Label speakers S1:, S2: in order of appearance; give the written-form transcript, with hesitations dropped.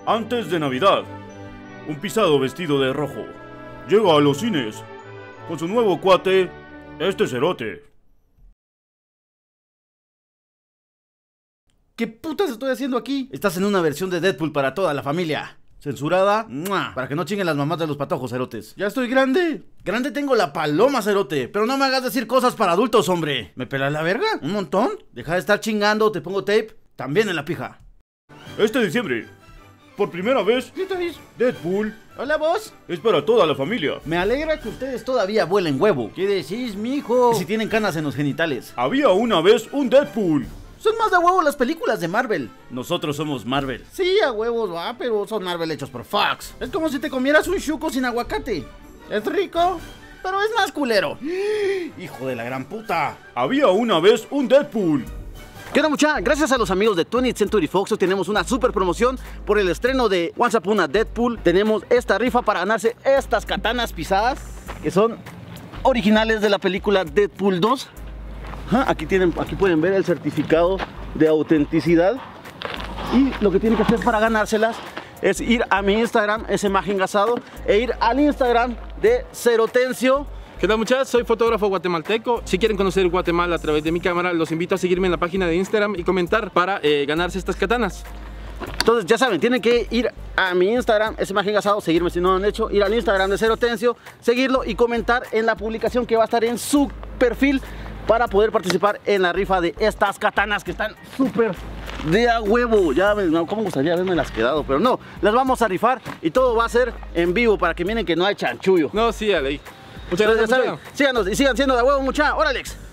S1: Antes de Navidad, un pisado vestido de rojo llega a los cines con su nuevo cuate, este cerote.
S2: ¿Qué putas estoy haciendo aquí? Estás en una versión de Deadpool para toda la familia. Censurada, para que no chinguen las mamás de los patojos, cerotes. Ya estoy grande. Grande tengo la paloma, cerote. Pero no me hagas decir cosas para adultos, hombre. ¿Me pelas la verga? ¿Un montón? Deja de estar chingando, te pongo tape. También en la pija.
S1: Este diciembre, por primera vez, Deadpool.
S2: Hola, vos.
S1: Es para toda la familia.
S2: Me alegra que ustedes todavía vuelen huevo. ¿Qué decís, mijo? Y si tienen canas en los genitales.
S1: Había una vez un Deadpool.
S2: Son más de huevo las películas de Marvel.
S1: Nosotros somos Marvel.
S2: Sí, a huevos, va, pero son Marvel hechos por Fox. Es como si te comieras un chuco sin aguacate. Es rico, pero es más culero. Hijo de la gran puta.
S1: Había una vez un Deadpool.
S2: ¿Qué onda, mucha? Gracias a los amigos de 20th Century Fox hoy tenemos una super promoción por el estreno de Once Upon a Deadpool. Tenemos esta rifa para ganarse estas katanas pisadas que son originales de la película Deadpool 2. Aquí pueden ver el certificado de autenticidad. Y lo que tienen que hacer para ganárselas es ir a mi Instagram, @magengasado, e ir al Instagram de Cerotencio.
S3: ¿Qué tal, muchachos? Soy fotógrafo guatemalteco. Si quieren conocer Guatemala a través de mi cámara, los invito a seguirme en la página de Instagram y comentar para ganarse estas katanas.
S2: Entonces ya saben, tienen que ir a mi Instagram, @magengasado, seguirme si no lo han hecho, ir al Instagram de Cerotencio, seguirlo y comentar en la publicación que va a estar en su perfil para poder participar en la rifa de estas katanas que están súper de a huevo. Ya cómo gustaría haberme las quedado, pero no, las vamos a rifar y todo va a ser en vivo para que miren que no hay chanchullo.
S3: No, sí, Ale. Muchas gracias,
S2: síganos y sigan siendo de a huevo, mucha. ¡Órale!